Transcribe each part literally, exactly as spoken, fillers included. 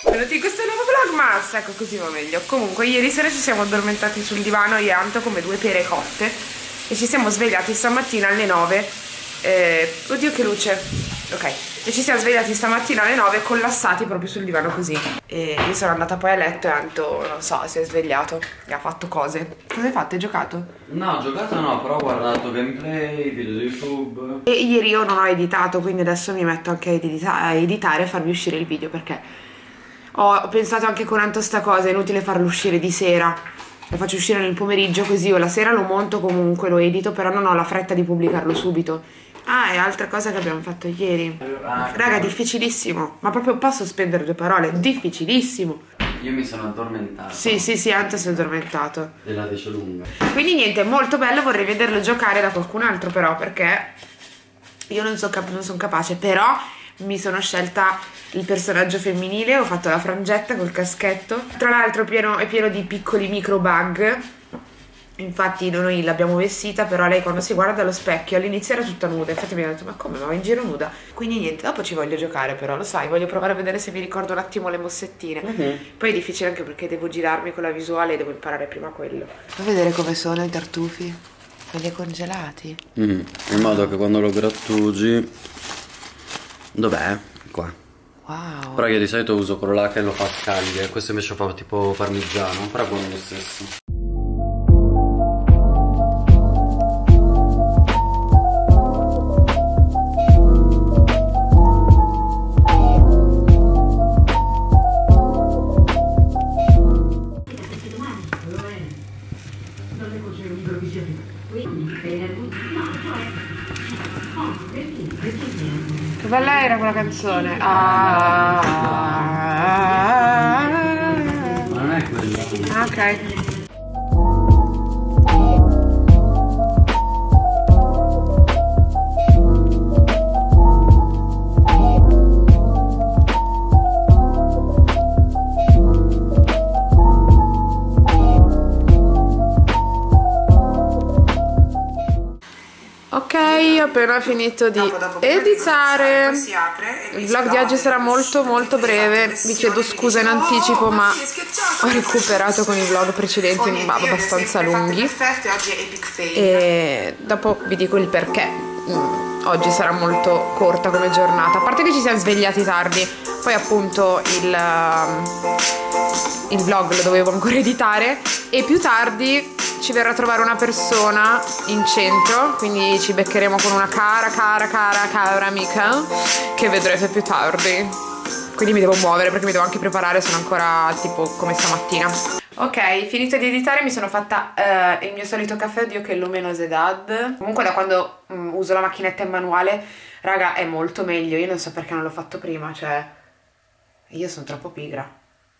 Benvenuti in questo nuovo vlogmas, ecco così va meglio. Comunque ieri sera ci siamo addormentati sul divano io e Anto come due pere cotte e ci siamo svegliati stamattina alle nove. eh, Oddio che luce. Ok. E ci siamo svegliati stamattina alle nove collassati proprio sul divano così. E io sono andata poi a letto e Anto, non so, si è svegliato e ha fatto cose. Cosa hai fatto? Hai giocato? No, giocato no, però ho guardato gameplay, video di YouTube. E ieri io non ho editato, quindi adesso mi metto anche a, edita a editare e farvi uscire il video perché ho pensato anche con Anto sta cosa, è inutile farlo uscire di sera. Lo faccio uscire nel pomeriggio così io la sera lo monto comunque, lo edito, però non ho la fretta di pubblicarlo subito. Ah, e altra cosa che abbiamo fatto ieri. Raga, difficilissimo. Ma proprio posso spendere due parole? Difficilissimo. Io mi sono addormentato. Sì, sì, sì, Anto si è addormentato. E la dice lunga. Quindi niente, molto bello, vorrei vederlo giocare da qualcun altro però, perché io non, so non sono capace, però mi sono scelta il personaggio femminile, ho fatto la frangetta col caschetto. Tra l'altro è pieno di piccoli micro bug. Infatti noi l'abbiamo vestita, però lei quando si guarda allo specchio all'inizio era tutta nuda. Infatti mi ha detto ma come, ma va in giro nuda? Quindi niente, dopo ci voglio giocare però, lo sai, voglio provare a vedere se mi ricordo un attimo le mossettine. uh-huh. Poi è difficile anche perché devo girarmi con la visuale e devo imparare prima quello. Vuoi vedere come sono i tartufi? Quelli congelati? Mm, in modo che quando lo grattugi... Dov'è? Qua. Wow. Però io di solito uso quello là che lo fa a scaglie. Questo invece fa tipo parmigiano, però è buono lo stesso. Che bella era quella canzone. Ah, ah, ah, ma non è quella. ah, ok. Ok, ho appena finito di dopo, dopo, editare. Si apre e il vlog di oggi sarà molto molto breve. Vi chiedo scusa in anticipo, ma ho recuperato con i vlog precedenti un abbastanza lunghi. E dopo vi dico il perché. Oggi sarà molto corta come giornata. A parte che ci siamo svegliati tardi, poi appunto il, il vlog lo dovevo ancora editare. E più tardi ci verrà a trovare una persona in centro, quindi ci beccheremo con una cara, cara, cara, cara amica che vedrete più tardi. Quindi mi devo muovere perché mi devo anche preparare, sono ancora tipo come stamattina. Ok, finito di editare mi sono fatta uh, il mio solito caffè, oddio che luminosità. Comunque da quando um, uso la macchinetta in manuale, raga, è molto meglio. Io non so perché non l'ho fatto prima, cioè io sono troppo pigra.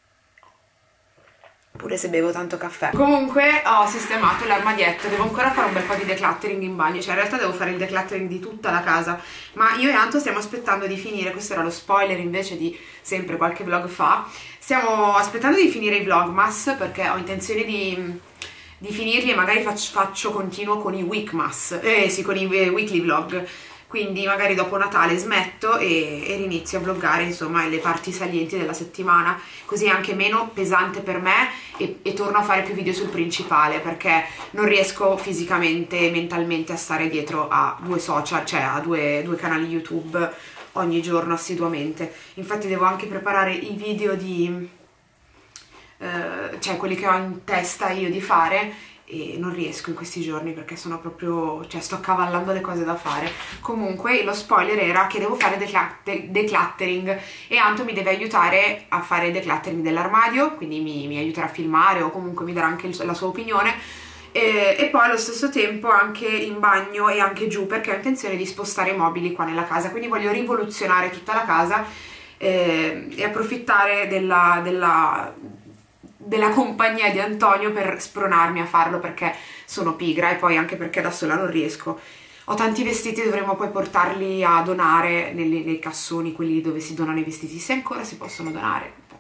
Pure se bevo tanto caffè. Comunque ho sistemato l'armadietto. Devo ancora fare un bel po' di decluttering in bagno. Cioè in realtà devo fare il decluttering di tutta la casa. Ma io e Anto stiamo aspettando di finire. Questo era lo spoiler invece di sempre qualche vlog fa. Stiamo aspettando di finire i vlogmas perché ho intenzione di, di finirli e magari faccio, faccio continuo con i weekmas. Eh sì, con i weekly vlog. Quindi magari dopo Natale smetto e, e rinizio a vloggare insomma le parti salienti della settimana, così è anche meno pesante per me e, e torno a fare più video sul principale perché non riesco fisicamente e mentalmente a stare dietro a due social, cioè a due, due canali YouTube ogni giorno assiduamente. Infatti devo anche preparare i video di, eh, cioè quelli che ho in testa io di fare, e non riesco in questi giorni perché sono proprio, cioè sto accavallando le cose da fare. Comunque lo spoiler era che devo fare decluttering e Anto mi deve aiutare a fare decluttering dell'armadio, quindi mi, mi aiuterà a filmare o comunque mi darà anche il, la sua opinione e, e poi allo stesso tempo anche in bagno e anche giù perché ho intenzione di spostare i mobili qua nella casa, quindi voglio rivoluzionare tutta la casa eh, e approfittare della, della della compagnia di Antonio per spronarmi a farlo perché sono pigra e poi anche perché da sola non riesco. Ho tanti vestiti, dovremmo poi portarli a donare nelle, nei cassoni, quelli dove si donano i vestiti, se ancora si possono donare.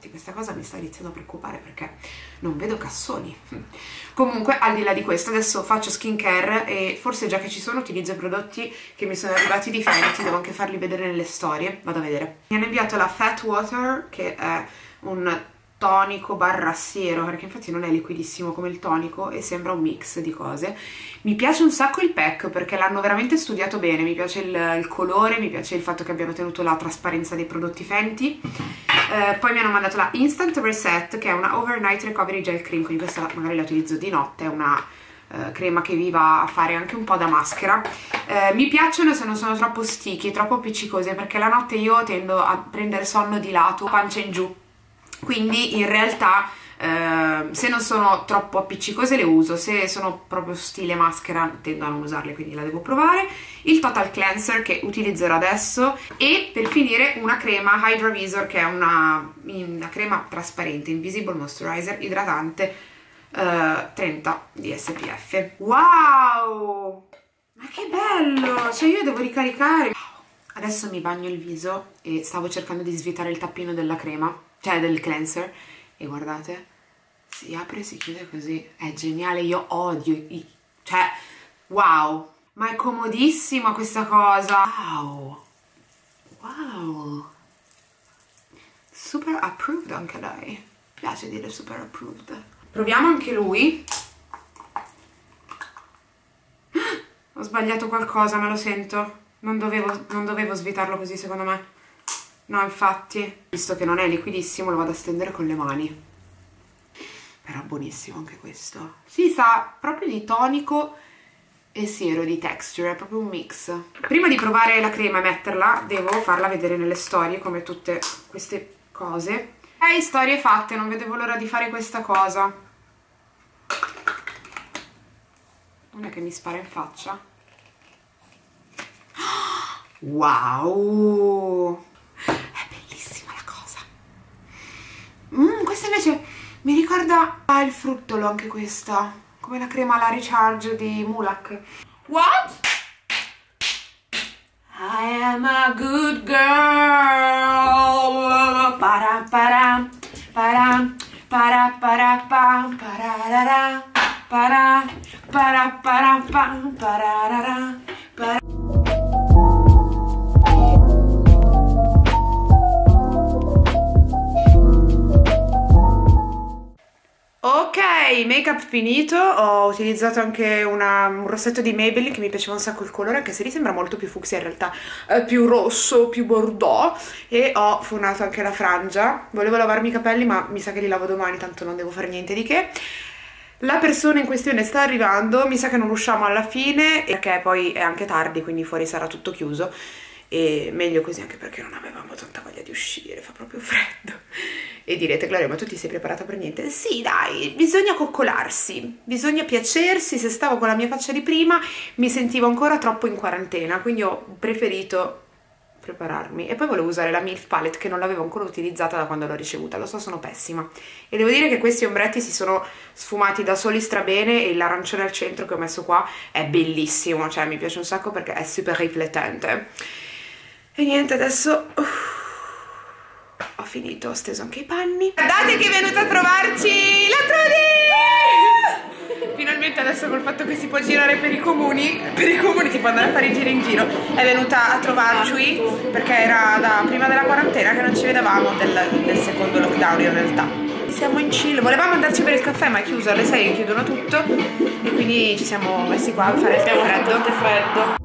infatti questa cosa mi sta iniziando a preoccupare perché non vedo cassoni. Comunque, al di là di questo, adesso faccio skincare e forse già che ci sono utilizzo i prodotti che mi sono arrivati di Fenty, devo anche farli vedere nelle storie, vado a vedere. Mi hanno inviato la Fat Water, che è un tonico barra siero, perché infatti non è liquidissimo come il tonico e sembra un mix di cose. Mi piace un sacco il pack perché l'hanno veramente studiato bene, mi piace il, il colore, mi piace il fatto che abbiano tenuto la trasparenza dei prodotti Fenty. Eh, poi mi hanno mandato la Instant Reset, che è una Overnight Recovery Gel Cream, quindi questa magari la utilizzo di notte, è una uh, crema che vi va a fare anche un po' da maschera. Eh, mi piacciono se non sono troppo sticky, troppo appiccicose, perché la notte io tendo a prendere sonno di lato, pancia in giù. Quindi in realtà eh, se non sono troppo appiccicose le uso, se sono proprio stile maschera tendo a non usarle, quindi la devo provare. Il Total Cleanser che utilizzerò adesso e per finire una crema Hydra Visor, che è una, una crema trasparente, Invisible Moisturizer idratante eh, trenta di S P F. Wow! Ma che bello! Cioè io devo ricaricare. Adesso mi bagno il viso e stavo cercando di svitare il tappino della crema, cioè del cleanser, e guardate, si apre e si chiude così, è geniale, io odio i... cioè, wow, ma è comodissima questa cosa, wow, wow, super approved anche lei, mi piace dire super approved. Proviamo anche lui. Ho sbagliato qualcosa, me lo sento, non dovevo, non dovevo svitarlo così secondo me. No, infatti, visto che non è liquidissimo, lo vado a stendere con le mani. Però buonissimo anche questo. Si sa proprio di tonico e siero, di texture, è proprio un mix. Prima di provare la crema e metterla, devo farla vedere nelle storie, come tutte queste cose. Ok, storie fatte, non vedevo l'ora di fare questa cosa. Non è che mi spara in faccia. Wow! Mm, questa invece mi ricorda ah, il fruttolo, anche questa, come la crema alla Recharge di Mulak. What? I am a good girl. Para para para para para pam pararara para para para pam pararara para. Ok, make up finito, ho utilizzato anche una, un rossetto di Maybelline che mi piaceva un sacco il colore, anche se lì sembra molto più fucsia, in realtà è più rosso, più bordeaux, e ho funato anche la frangia. Volevo lavarmi i capelli ma mi sa che li lavo domani, tanto non devo fare niente di che. La persona in questione sta arrivando, mi sa che non usciamo alla fine perché poi è anche tardi, quindi fuori sarà tutto chiuso e meglio così, anche perché non avevamo tanta voglia di uscire, fa proprio freddo. E direte: Gloria, ma tu ti sei preparata per niente? Sì, dai, bisogna coccolarsi, bisogna piacersi. Se stavo con la mia faccia di prima mi sentivo ancora troppo in quarantena, quindi ho preferito prepararmi. E poi volevo usare la Milk Palette, che non l'avevo ancora utilizzata da quando l'ho ricevuta, lo so, sono pessima. E devo dire che questi ombretti si sono sfumati da soli strabene, e l'arancione al centro che ho messo qua è bellissimo, cioè mi piace un sacco perché è super riflettente. E niente, adesso uh, ho finito, ho steso anche i panni. Guardate che è venuta a trovarci la Trudy! Finalmente adesso, col fatto che si può girare per i comuni, per i comuni tipo andare a fare i giri in giro, è venuta a trovarci perché era da prima della quarantena che non ci vedevamo, del, del secondo lockdown in realtà. Siamo in chill, volevamo andarci per il caffè ma è chiuso, alle sei chiudono tutto e quindi ci siamo messi qua a fare il tè freddo. freddo.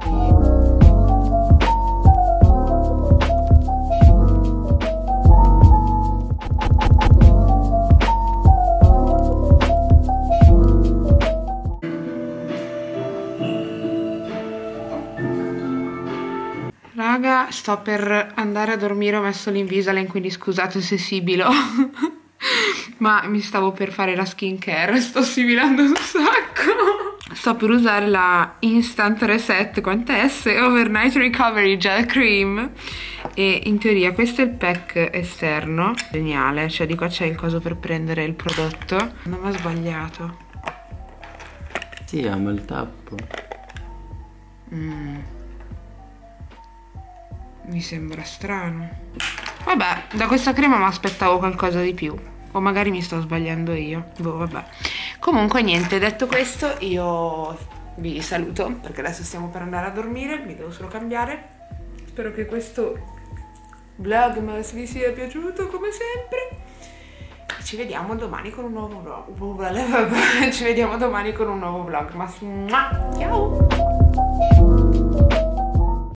Raga, sto per andare a dormire, ho messo l'Invisalign, quindi scusate se sibilo. Ma mi stavo per fare la skincare, sto sibilando un sacco. Sto per usare la Instant Reset, quant'è S? Overnight Recovery Gel Cream. E in teoria questo è il pack esterno. Geniale, cioè di qua c'è il coso per prendere il prodotto. Non mi ha sbagliato. Sì, amo il tappo. Mm. Mi sembra strano. Vabbè, da questa crema mi aspettavo qualcosa di più. O magari mi sto sbagliando io. Boh, vabbè. Comunque niente, detto questo io vi saluto perché adesso stiamo per andare a dormire, mi devo solo cambiare. Spero che questo vlogmas vi sia piaciuto come sempre. Ci vediamo domani con un nuovo vlog. Ci vediamo domani con un nuovo vlog. Ma ciao!